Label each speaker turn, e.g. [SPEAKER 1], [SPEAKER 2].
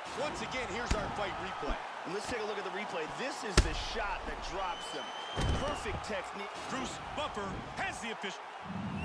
[SPEAKER 1] Once again, here's our fight replay.
[SPEAKER 2] And let's take a look at the replay. This is the shot that drops him. Perfect technique.
[SPEAKER 1] Bruce Buffer has the official.